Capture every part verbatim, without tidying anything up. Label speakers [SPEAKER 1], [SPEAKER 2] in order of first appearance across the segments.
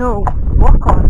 [SPEAKER 1] No, walk on.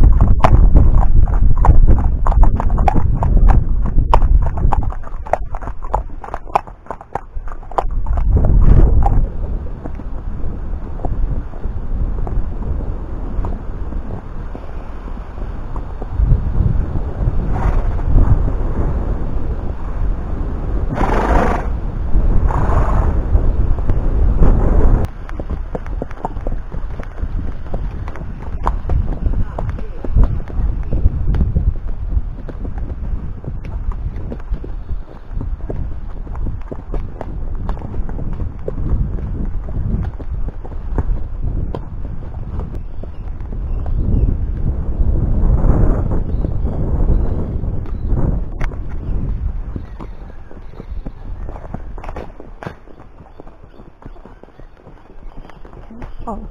[SPEAKER 1] Oh.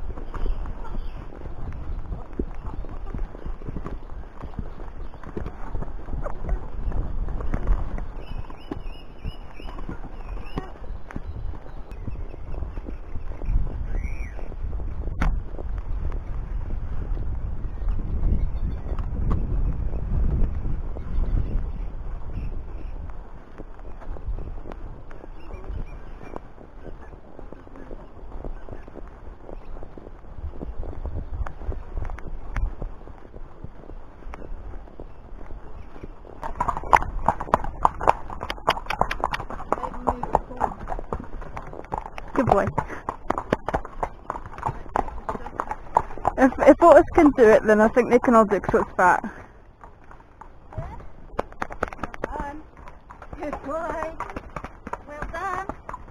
[SPEAKER 1] Good boy. If, if Otis can do it, then I think they can all do it because it's fat.
[SPEAKER 2] Well done. Good boy. Well done.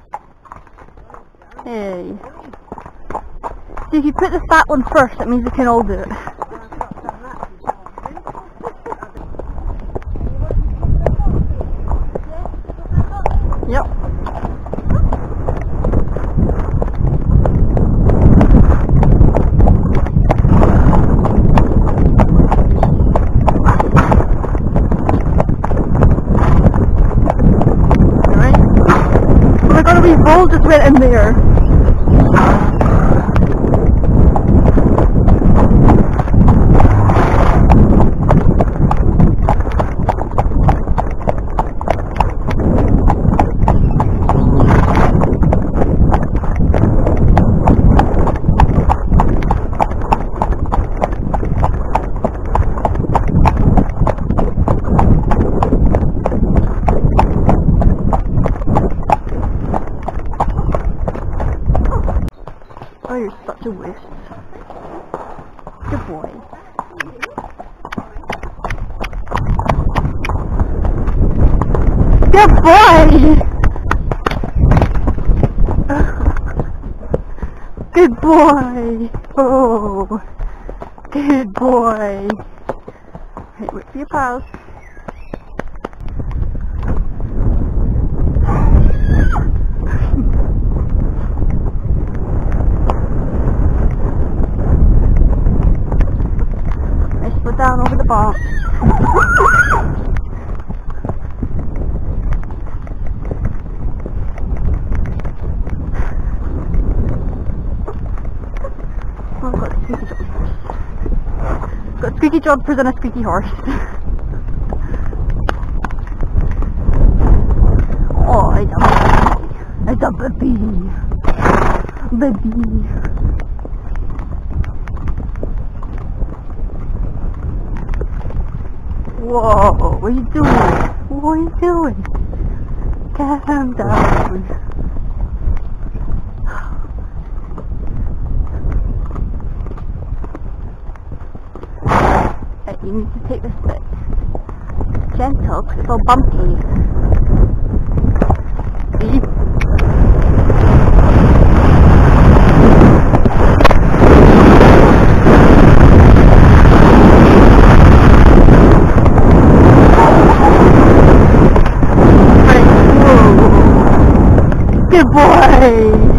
[SPEAKER 1] Hey. See, if you put the fat one first, that means they can all do it. Yep. We all just went in there. Oh, you're such a waste. Good boy. Good boy! Good boy! Oh, good boy. Right, wait for your pals. Down over the bar. Oh, I've got a squeaky job. Got a squeaky jumper and a squeaky horse. Oh, I love it's a baby. Baby. Whoa, what are you doing? What are you doing? Calm down. Right, you need to take this bit gentle because it's all bumpy. See? Good boy!